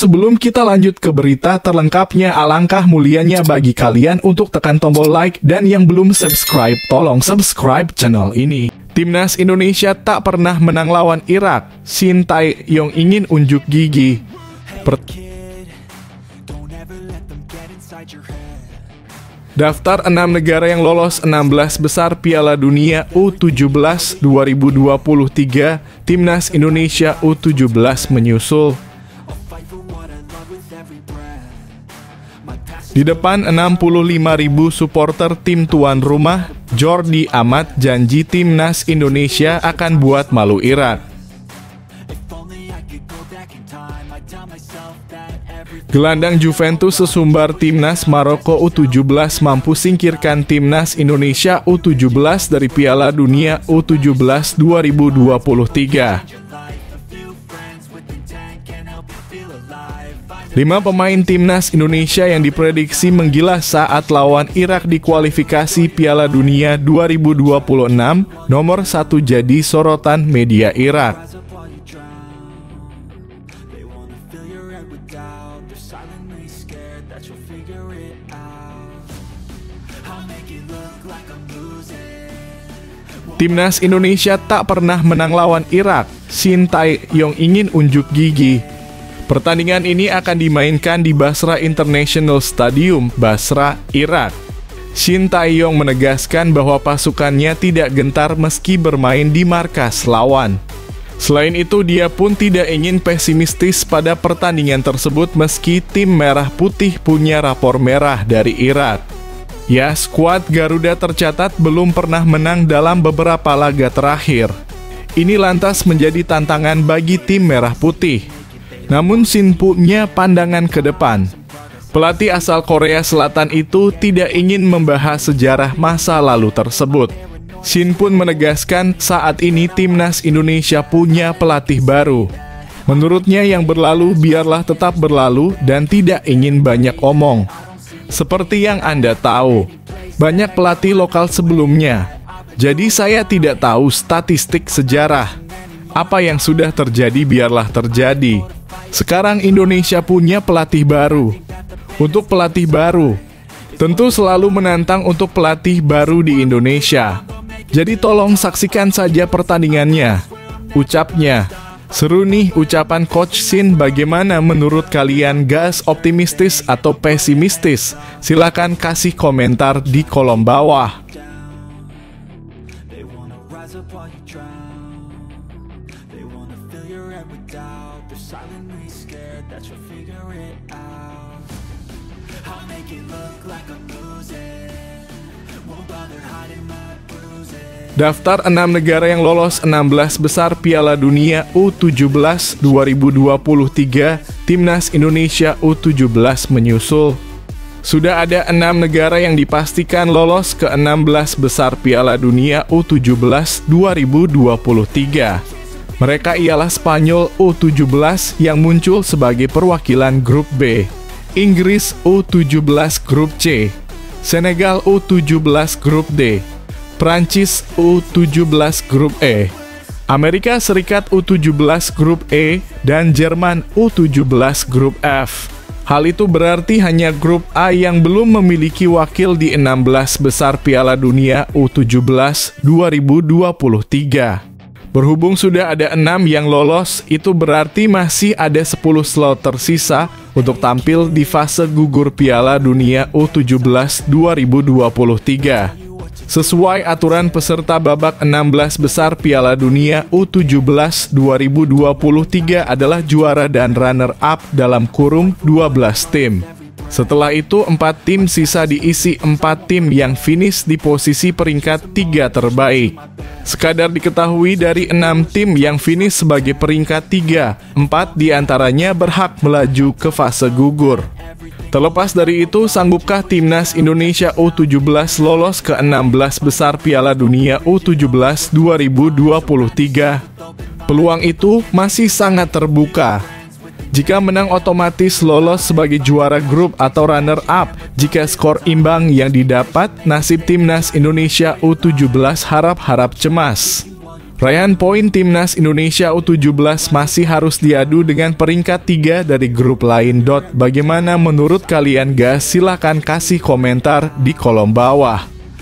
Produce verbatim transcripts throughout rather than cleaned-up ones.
sebelum kita lanjut ke berita terlengkapnya, alangkah mulianya bagi kalian untuk tekan tombol like, dan yang belum subscribe, tolong subscribe channel ini. Timnas Indonesia tak pernah menang lawan Irak. Shin Tae-yong ingin unjuk gigi. Per Daftar enam negara yang lolos enam belas besar Piala Dunia U tujuh belas dua ribu dua puluh tiga, Timnas Indonesia U tujuh belas menyusul. Di depan enam puluh lima ribu supporter tim tuan rumah, Jordi Amat janji Timnas Indonesia akan buat malu Irak. Gelandang Juventus sesumbar Timnas Maroko U tujuh belas mampu singkirkan Timnas Indonesia U tujuh belas dari Piala Dunia U tujuh belas dua ribu dua puluh tiga. Lima pemain Timnas Indonesia yang diprediksi menggila saat lawan Irak di kualifikasi Piala Dunia dua ribu dua puluh enam, nomor satu jadi sorotan media Irak. Timnas Indonesia tak pernah menang lawan Irak. Shin Tae-yong ingin unjuk gigi. Pertandingan ini akan dimainkan di Basra International Stadium, Basra, Irak. Shin Tae-yong menegaskan bahwa pasukannya tidak gentar meski bermain di markas lawan. Selain itu, dia pun tidak ingin pesimistis pada pertandingan tersebut meski tim merah putih punya rapor merah dari Irak. Ya, skuad Garuda tercatat belum pernah menang dalam beberapa laga terakhir. Ini lantas menjadi tantangan bagi tim merah putih. Namun Shin punya pandangan ke depan. Pelatih asal Korea Selatan itu tidak ingin membahas sejarah masa lalu tersebut. Shin pun menegaskan saat ini Timnas Indonesia punya pelatih baru. Menurutnya yang berlalu biarlah tetap berlalu dan tidak ingin banyak omong. Seperti yang Anda tahu, banyak pelatih lokal sebelumnya. Jadi saya tidak tahu statistik sejarah. Apa yang sudah terjadi biarlah terjadi. Sekarang Indonesia punya pelatih baru. Untuk pelatih baru, tentu selalu menantang untuk pelatih baru di Indonesia. Jadi tolong saksikan saja pertandingannya. Ucapnya. Seru nih ucapan Coach Shin. Bagaimana menurut kalian, guys? Optimistis atau pesimistis? Silakan kasih komentar di kolom bawah. Daftar enam negara yang lolos enam belas besar Piala Dunia U tujuh belas dua ribu dua puluh tiga, Timnas Indonesia U tujuh belas menyusul. Sudah ada enam negara yang dipastikan lolos ke enam belas besar Piala Dunia U tujuh belas dua ribu dua puluh tiga. Mereka ialah Spanyol U tujuh belas yang muncul sebagai perwakilan grup B, Inggris U tujuh belas grup C, Senegal U tujuh belas grup D, Prancis U tujuh belas grup E, Amerika Serikat U tujuh belas grup E, dan Jerman U tujuh belas grup F. Hal itu berarti hanya grup A yang belum memiliki wakil di enam belas besar Piala Dunia U tujuh belas dua ribu dua puluh tiga. Berhubung sudah ada enam yang lolos, itu berarti masih ada sepuluh slot tersisa untuk tampil di fase gugur Piala Dunia U tujuh belas dua ribu dua puluh tiga. Sesuai aturan peserta babak enam belas besar Piala Dunia U tujuh belas dua ribu dua puluh tiga adalah juara dan runner-up dalam kurung dua belas tim. Setelah itu, empat tim sisa diisi empat tim yang finish di posisi peringkat tiga terbaik. Sekadar diketahui, dari enam tim yang finish sebagai peringkat tiga, empat diantaranya berhak melaju ke fase gugur. Terlepas dari itu, sanggupkah Timnas Indonesia U tujuh belas lolos ke enam belas besar Piala Dunia U tujuh belas dua ribu dua puluh tiga? Peluang itu masih sangat terbuka. Jika menang otomatis lolos sebagai juara grup atau runner-up. Jika skor imbang yang didapat, nasib Timnas Indonesia U tujuh belas harap-harap cemas. Raihan poin Timnas Indonesia U tujuh belas masih harus diadu dengan peringkat tiga dari grup lain. Dot. Bagaimana menurut kalian guys? Silahkan kasih komentar di kolom bawah.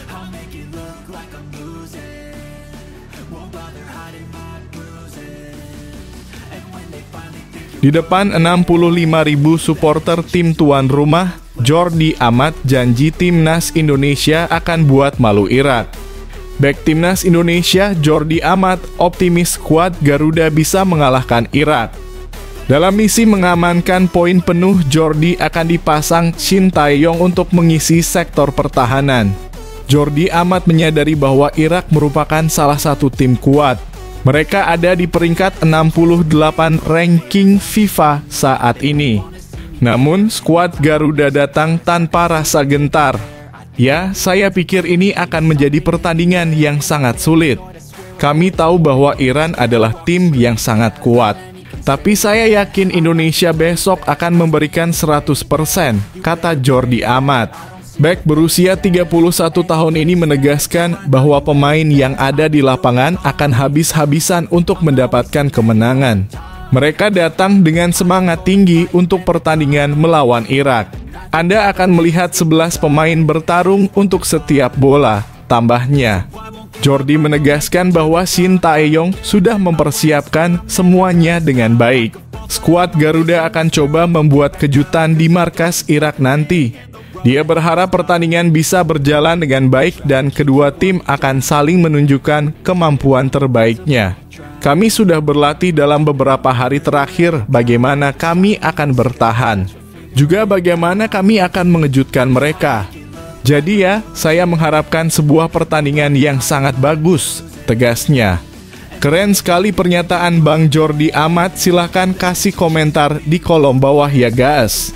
Di depan enam puluh lima ribu supporter tim tuan rumah, Jordi Amat janji Timnas Indonesia akan buat malu Irak. Bek Timnas Indonesia Jordi Amat optimis skuad Garuda bisa mengalahkan Irak. Dalam misi mengamankan poin penuh, Jordi akan dipasang Shin Tae-yong untuk mengisi sektor pertahanan. Jordi Amat menyadari bahwa Irak merupakan salah satu tim kuat. Mereka ada di peringkat enam puluh delapan ranking FIFA saat ini. Namun, skuad Garuda datang tanpa rasa gentar. Ya, saya pikir ini akan menjadi pertandingan yang sangat sulit. Kami tahu bahwa Iran adalah tim yang sangat kuat. Tapi saya yakin Indonesia besok akan memberikan seratus persen, kata Jordi Amat. Bek berusia tiga puluh satu tahun ini menegaskan bahwa pemain yang ada di lapangan akan habis-habisan untuk mendapatkan kemenangan. Mereka datang dengan semangat tinggi untuk pertandingan melawan Irak. Anda akan melihat sebelas pemain bertarung untuk setiap bola, tambahnya. Jordi menegaskan bahwa Shin Tae-yong sudah mempersiapkan semuanya dengan baik. Skuad Garuda akan coba membuat kejutan di markas Irak nanti. Dia berharap pertandingan bisa berjalan dengan baik dan kedua tim akan saling menunjukkan kemampuan terbaiknya. Kami sudah berlatih dalam beberapa hari terakhir bagaimana kami akan bertahan. Juga bagaimana kami akan mengejutkan mereka. Jadi ya, saya mengharapkan sebuah pertandingan yang sangat bagus, tegasnya. Keren sekali pernyataan Bang Jordi Amat, silahkan kasih komentar di kolom bawah ya guys.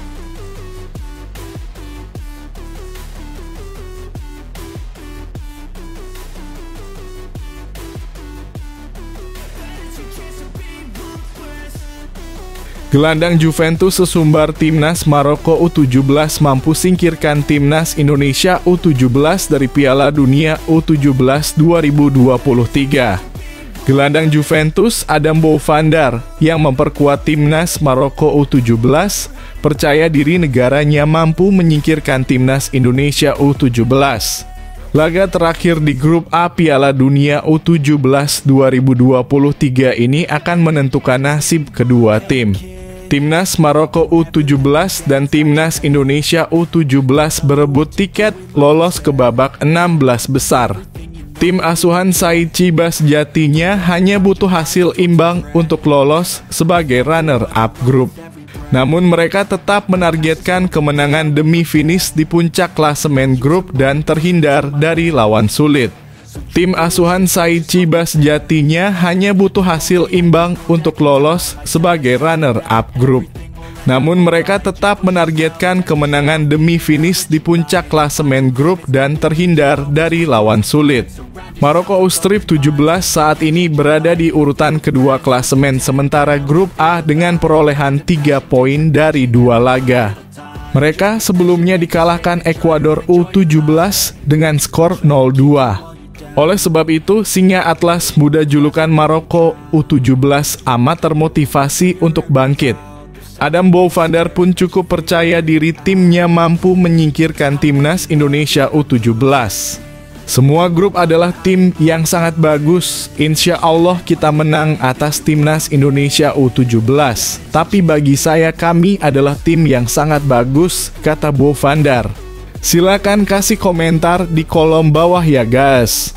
Gelandang Juventus sesumbar Timnas Maroko U tujuh belas mampu singkirkan Timnas Indonesia U tujuh belas dari Piala Dunia U tujuh belas dua ribu dua puluh tiga. Gelandang Juventus Adam Bouffandar yang memperkuat Timnas Maroko U tujuh belas percaya diri negaranya mampu menyingkirkan Timnas Indonesia U tujuh belas. Laga terakhir di grup A Piala Dunia U tujuh belas dua ribu dua puluh tiga ini akan menentukan nasib kedua tim. Timnas Maroko U tujuh belas dan Timnas Indonesia U tujuh belas berebut tiket lolos ke babak enam belas besar. Tim asuhan Said Ciba sejatinya hanya butuh hasil imbang untuk lolos sebagai runner-up grup. Namun mereka tetap menargetkan kemenangan demi finish di puncak klasemen grup dan terhindar dari lawan sulit. Tim asuhan Said Ciba sejatinya hanya butuh hasil imbang untuk lolos sebagai runner-up grup. Namun mereka tetap menargetkan kemenangan demi finish di puncak klasemen grup dan terhindar dari lawan sulit. Maroko U-Strip tujuh belas saat ini berada di urutan kedua klasemen sementara grup A dengan perolehan tiga poin dari dua laga. Mereka sebelumnya dikalahkan Ekuador U tujuh belas dengan skor nol dua. Oleh sebab itu, Singa Atlas muda julukan Maroko U tujuh belas amat termotivasi untuk bangkit. Adam Bouffandar pun cukup percaya diri timnya mampu menyingkirkan Timnas Indonesia U tujuh belas. Semua grup adalah tim yang sangat bagus. Insya Allah kita menang atas Timnas Indonesia U tujuh belas. Tapi bagi saya kami adalah tim yang sangat bagus, kata Bouffandar. Silakan kasih komentar di kolom bawah ya guys.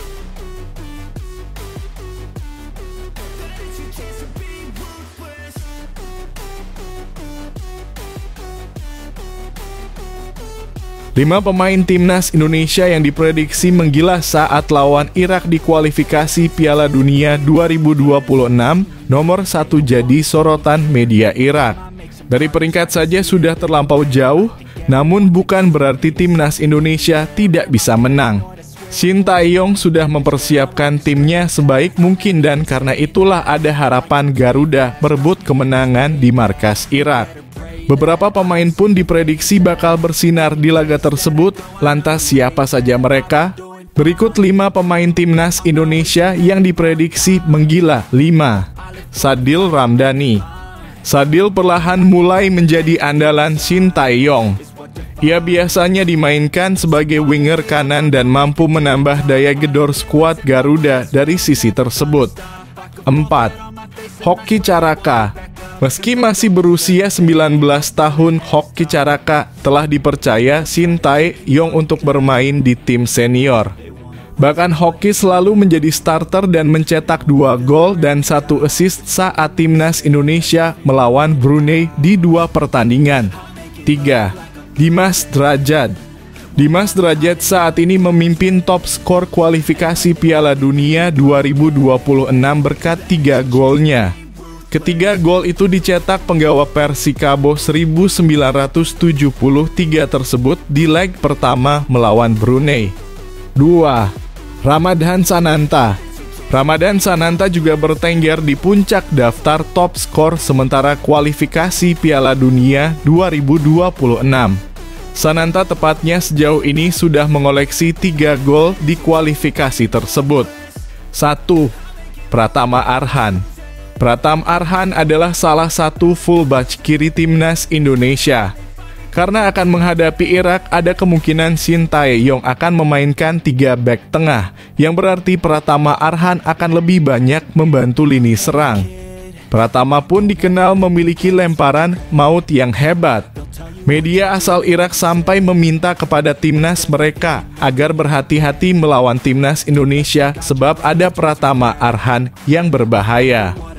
Lima pemain Timnas Indonesia yang diprediksi menggila saat lawan Irak di kualifikasi Piala Dunia dua ribu dua puluh enam, nomor satu jadi sorotan media Irak. Dari peringkat saja sudah terlampau jauh, namun bukan berarti Timnas Indonesia tidak bisa menang. Shin Tae-yong sudah mempersiapkan timnya sebaik mungkin dan karena itulah ada harapan Garuda berebut kemenangan di markas Irak. Beberapa pemain pun diprediksi bakal bersinar di laga tersebut, lantas siapa saja mereka? Berikut lima pemain timnas Indonesia yang diprediksi menggila. Lima. Sadil Ramdhani. Sadil perlahan mulai menjadi andalan Shin Tae-yong. Ia biasanya dimainkan sebagai winger kanan dan mampu menambah daya gedor skuad Garuda dari sisi tersebut. Empat. Hoki Caraka. Meski masih berusia sembilan belas tahun, Hoki Caraka telah dipercaya Shin Tae-yong untuk bermain di tim senior. Bahkan Hoki selalu menjadi starter dan mencetak dua gol dan satu assist saat timnas Indonesia melawan Brunei di dua pertandingan. Tiga. Dimas Derajat. Dimas Derajat saat ini memimpin top skor kualifikasi Piala Dunia dua ribu dua puluh enam berkat tiga golnya. Ketiga gol itu dicetak penggawa Persikabo seribu sembilan ratus tujuh puluh tiga tersebut di leg pertama melawan Brunei. Dua. Ramadhan Sananta. Ramadhan Sananta juga bertengger di puncak daftar top skor sementara kualifikasi Piala Dunia dua ribu dua puluh enam. Sananta tepatnya sejauh ini sudah mengoleksi tiga gol di kualifikasi tersebut. Satu. Pratama Arhan. Pratam Arhan adalah salah satu fullback kiri timnas Indonesia. Karena akan menghadapi Irak, ada kemungkinan Shin Tae-yong akan memainkan tiga bek tengah, yang berarti Pratama Arhan akan lebih banyak membantu lini serang. Pratama pun dikenal memiliki lemparan maut yang hebat. Media asal Irak sampai meminta kepada timnas mereka agar berhati-hati melawan timnas Indonesia sebab ada Pratama Arhan yang berbahaya.